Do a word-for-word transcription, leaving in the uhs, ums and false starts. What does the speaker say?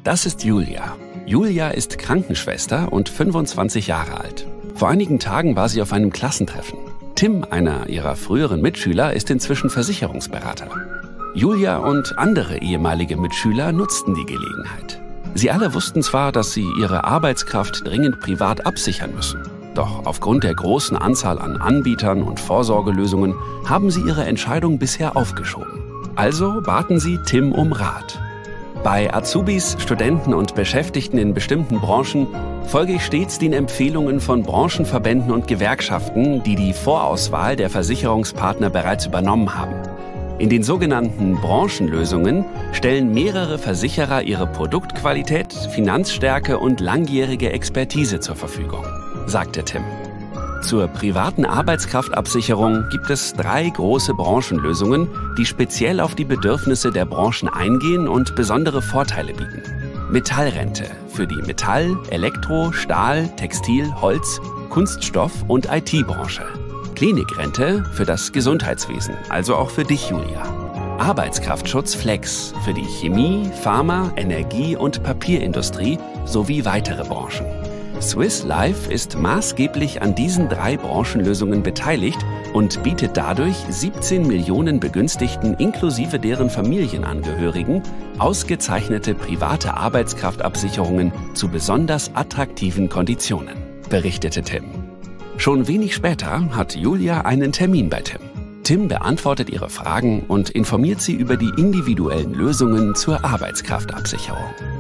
Das ist Julia. Julia ist Krankenschwester und fünfundzwanzig Jahre alt. Vor einigen Tagen war sie auf einem Klassentreffen. Tim, einer ihrer früheren Mitschüler, ist inzwischen Versicherungsberater. Julia und andere ehemalige Mitschüler nutzten die Gelegenheit. Sie alle wussten zwar, dass sie ihre Arbeitskraft dringend privat absichern müssen. Doch aufgrund der großen Anzahl an Anbietern und Vorsorgelösungen haben sie ihre Entscheidung bisher aufgeschoben. Also baten sie Tim um Rat. Bei Azubis, Studenten und Beschäftigten in bestimmten Branchen folge ich stets den Empfehlungen von Branchenverbänden und Gewerkschaften, die die Vorauswahl der Versicherungspartner bereits übernommen haben. In den sogenannten Branchenlösungen stellen mehrere Versicherer ihre Produktqualität, Finanzstärke und langjährige Expertise zur Verfügung, sagte Tim. Zur privaten Arbeitskraftabsicherung gibt es drei große Branchenlösungen, die speziell auf die Bedürfnisse der Branchen eingehen und besondere Vorteile bieten. Metallrente für die Metall-, Elektro-, Stahl-, Textil-, Holz-, Kunststoff- und I T-Branche. Klinikrente für das Gesundheitswesen, also auch für dich, Julia. Arbeitskraftschutz Flex für die Chemie-, Pharma-, Energie- und Papierindustrie sowie weitere Branchen. Swiss Life ist maßgeblich an diesen drei Branchenlösungen beteiligt und bietet dadurch siebzehn Millionen Begünstigten inklusive deren Familienangehörigen ausgezeichnete private Arbeitskraftabsicherungen zu besonders attraktiven Konditionen, berichtete Tim. Schon wenig später hat Julia einen Termin bei Tim. Tim beantwortet ihre Fragen und informiert sie über die individuellen Lösungen zur Arbeitskraftabsicherung.